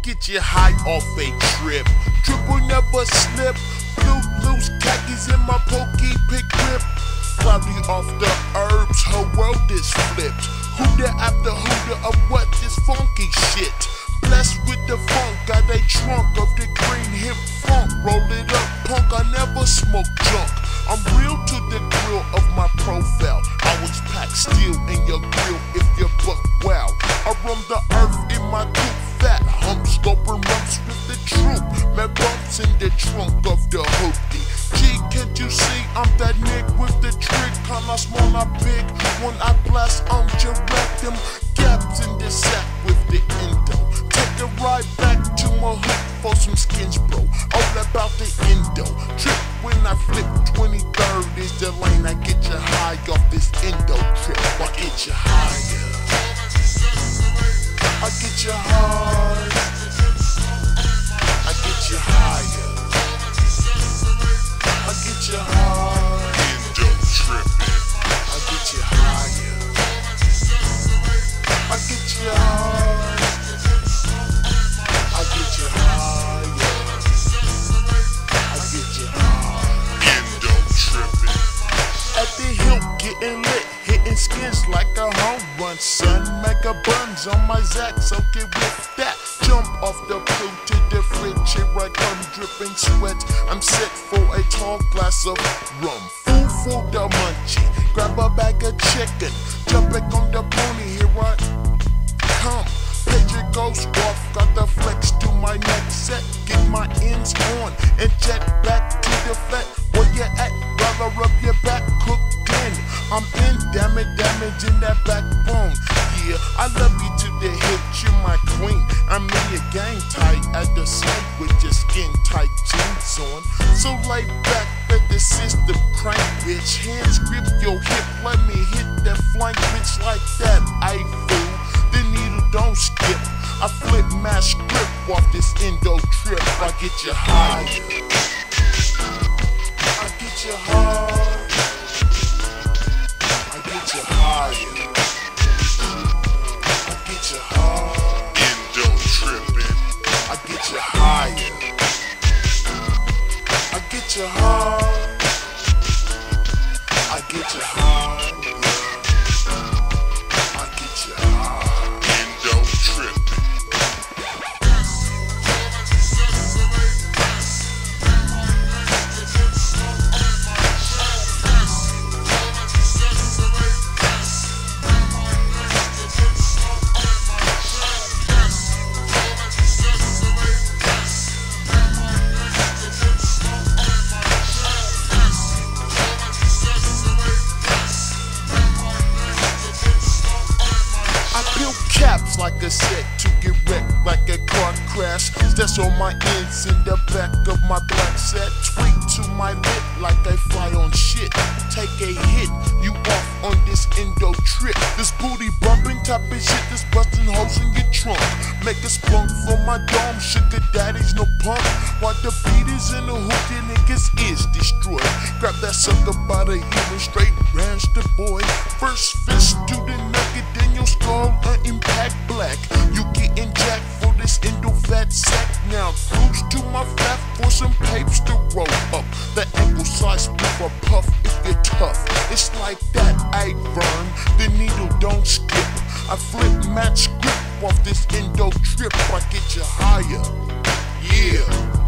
get you high off a trip. Triple never slip. Blue loose khakis in my pokey pick grip. Cloudy off the herbs, her world is flipped. Hooter after hooter of what this funky shit. Blessed with the funk, got a trunk of the green hip funk. Roll it up, punk, I never smoke junk. I'm real to the grill of my profile. I was packed steel in your grill if you buck wow. I roam the earth in my coupe, fat humps, scoping rumps with the troop. Man bumps in the trunk of the hoopty. G, can't you see I'm that nigga with the trick? Kinda small, not big. When I blast, I'm direct them gaps in the sack with the endo. Take a ride back to my hood for some skins, bro. All about the endo. Trip when I flip 23rd is the lane. I get you high off this endo trip. I get you higher. I get you high. I get you higher. I get you high. Endo tripping. I get you higher. I get you high. I get you higher. I get you high. Endo tripping. At the hill getting lit, hitting skins like a home run, son. Mega buns on my Zack, so get with that. Jump off the pool to the fridge, here I come dripping sweat. I'm set for a tall glass of rum. Food for the munchie, grab a bag of chicken. Jump back on the pony, here I come. Pager goes off, got the flex to my neck set. Get my ends on and jet back to the flat. Where you at? Rather rub your back, cooked in. I'm in, damage in that backbone. Yeah, I love you to the hip, you're my queen. I'm in your gang tight at the site with your skin tight jeans on. So lay back, let the system crank, bitch. Hands grip your hip, let me hit that flank, bitch, like that. I fool, the needle don't skip. I flip my script off this endo trip. I get you higher. I get you high. I get you higher. I get you high. Endo tripping. I get you higher. I get you high. I get you high. I get you high. Endo tripping. Caps like a set to get wrecked like a car crash. That's on my ends in the back of my black set. Tweak to my lip like I fly on shit. Take a hit, you off on this endo trip. This booty bumping type of shit that's busting holes in your trunk. Make a spunk from my dome, sugar daddy's no punk. While the beat is in the hook, your niggas is destroyed. Grab that sucker by the heel and straight ranch the boy. First fist to the nugget, then your skull an impact black. You getting jacked for this endo fat sack. Now cruise to my flat for some papes to roll up. The ankle size with a puff if you're tough. It's like that, I burn. The needle don't skip. I flip match grip off this endo trip. I get you higher. Yeah.